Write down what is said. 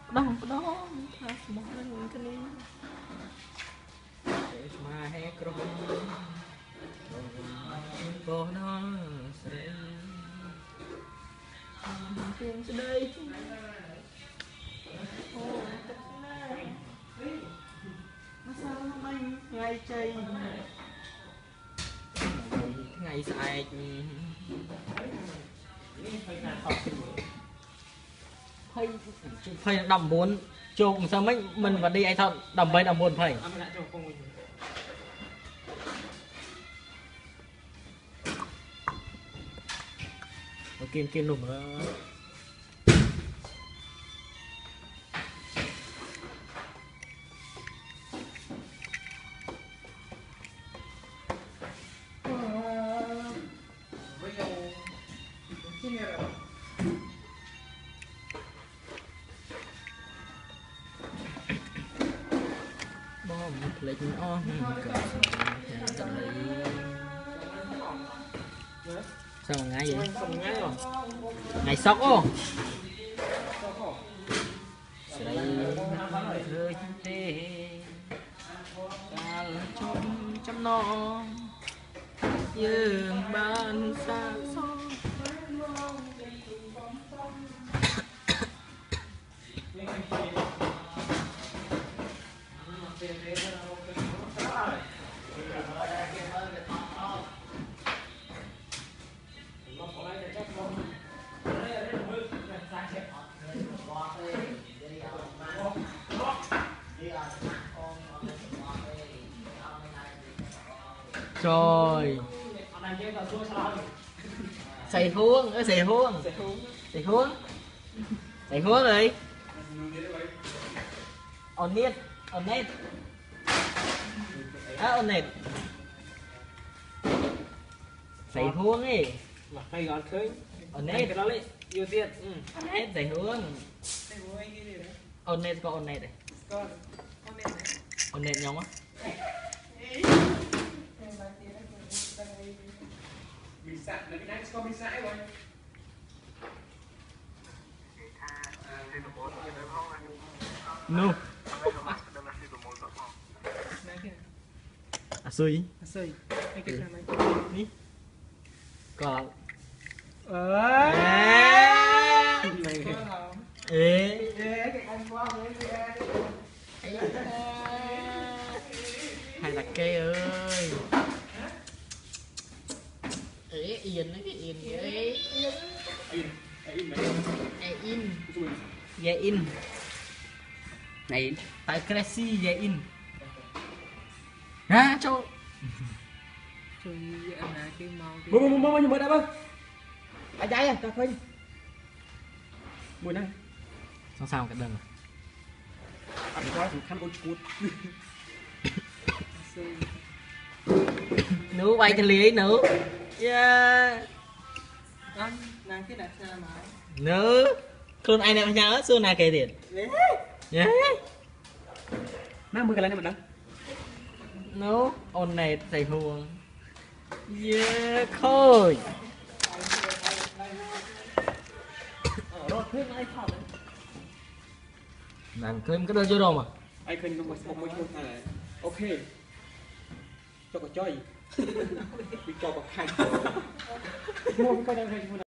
Đó một cái này mà hay có nó sẽ tiền sẽ đây nó sao nó bay ngay chơi ngày sai phải đầm muốn chung sao mấy mình và đi ai thật đầm bay đầm buồn phải kim nụm bom lấy nó sao mà ngay vậy ngày sóc ô rơi tê chăm no dương ban xa xôi trời xài huông ơi xài huông rồi on net on net xài huông ấy mà hay gọn khơi on net cái đó lấy yêu tiền on net xài huông on net có on net này on net nhau á bị sạch là cái này có bị sãi rồi no suy cái cái này đi còn ê hay là cây ơi ê yên nó cái yên vậy in này tại crazy vậy in ha cho mua mới đã bơ ai trái à cà phê mùi này xong sao cái đơn rồi ăn quá thì khăn con chuột nữ bay cho lý nữ yeah nàng cái đặt ra mà nữ con ai em nhớ xưa nào kể tiền yeah nó mưa cái này mình đăng no on này thầy huồng yeah khôi nàng thêm cái đôi chưa đâu mà ai khơi một môi trường này ok cho có chơi đi cho có hai mua cái đây